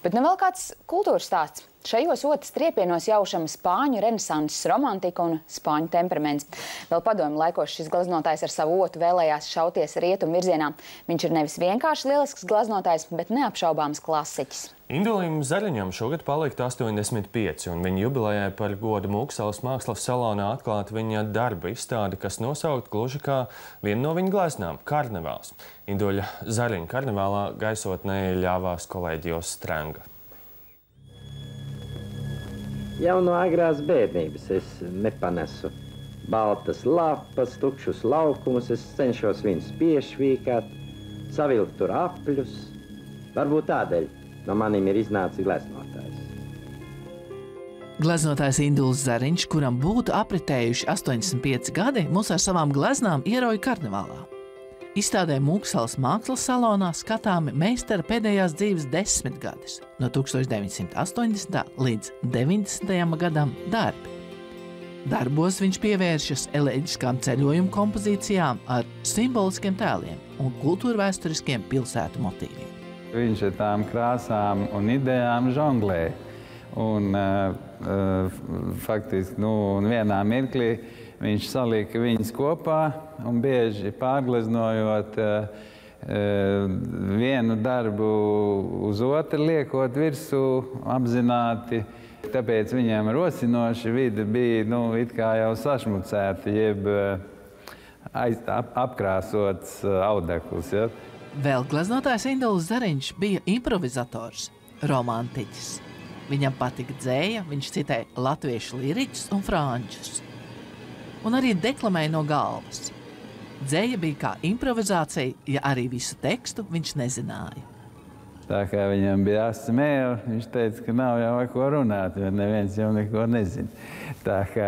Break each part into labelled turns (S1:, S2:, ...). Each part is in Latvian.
S1: Bet nu vēl kāds kultūras stāsts. Šajos otras triepienos jaušama spāņu renesanses romantika un spāņu temperaments. Vēl padomju laikos šis glaznotājs ar savu otu vēlējās šauties rietumu virzienā. Viņš ir nevis vienkārši lielisks glaznotājs, bet neapšaubāms klasiķis.
S2: Indulim Zariņam šogad palikt 85, un viņa jubilejai par godu Mūksalas mākslas salonā atklāta viņa darba izstāde, kas nosaukt gluži kā viena no viņa gleznām – Karnevāls. Induļa Zariņa karnevālā gaisotnē ļāvās kolēģijos Stranga.
S3: Jau no agrās bērnības es nepanesu baltas lapas, tukšus laukumus, es cenšos viņus piešvīkāt, savilkt tur apļus. Varbūt tādēļ no manim ir iznācis gleznotājs.
S4: Gleznotājs Induls Zariņš, kuram būtu apritējuši 85 gadi, mūs ar savām gleznām ierauj karnevālā. Izstādē Mūksalas mākslas salonā skatāmi meistara pēdējās dzīves 10 gadus, no 1980. līdz 90. gadam darbi. Darbos viņš pievēršas eleģiskām ceļojumu kompozīcijām ar simboliskiem tēliem un kultūrvēsturiskiem pilsētu motīviem.
S5: Viņš ar tām krāsām un idejām žonglē. Un faktiski, vienā mirklī viņš salika viņas kopā un bieži pārgleznojot vienu darbu uz otru, liekot virsū apzināti. Tāpēc viņam rosinoši vide bija it kā jau sašmucēta, jeb apkrāsots audekls. Ja?
S4: Vēl gleznotājs Induls Zariņš bija improvizators, romantiķis. Viņam patika dzēja, viņš citēja latviešu liriķus un frančus. Un arī deklamēja no galvas. Dzēja bija kā improvizācija, ja arī visu tekstu viņš nezināja.
S5: Tā kā viņam bija asmēra, viņš teica, ka nav jau ar ko runāt, jo neviens jau neko nezina. Tā kā...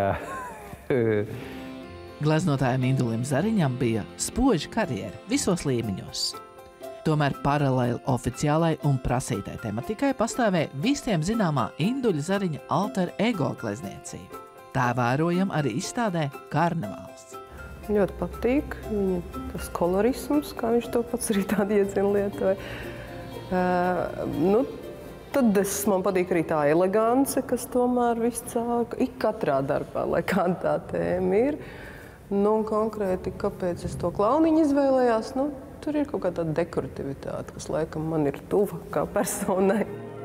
S4: Gleznotājam Indulim Zariņam bija spoža karjera visos līmeņos. Tomēr paralēli oficiālai un prasītai tematikai pastāvēja visiem zināmā Induļa Zariņa alter ego glezniecība. Tā vērojam arī izstādē Karnevāls.
S6: Ļoti patīk viņa tas kolorisms, kā viņš to pats arī tādu iedzienu lietoja. Tad man patīk arī tā elegance, kas tomēr viss caur katrā darbā, lai kāda tā tēma ir. Un konkrēti, kāpēc es to klauniņu izvēlējās, tur ir kaut kāda dekorativitāte, kas laikam man ir tuva kā personai.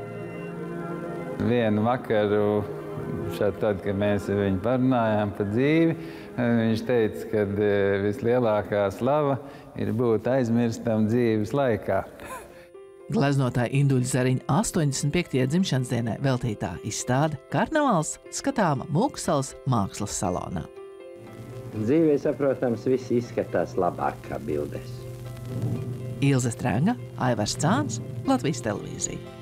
S5: Vienu vakaru, tad, kad mēs ar viņu parunājām par dzīvi, viņš teica, ka vislielākā slava ir būt aizmirstam dzīves laikā.
S4: Gleznotāja Induļa Zariņa 85. dzimšanas dienai veltītā izstāde Karnevāls skatāma Mūksalas mākslas salonā.
S3: Dzīvē, saprotams, viss izskatās labāk kā bildēs.
S4: Ilze Stranga, Aivars Cāns, Latvijas televīzija.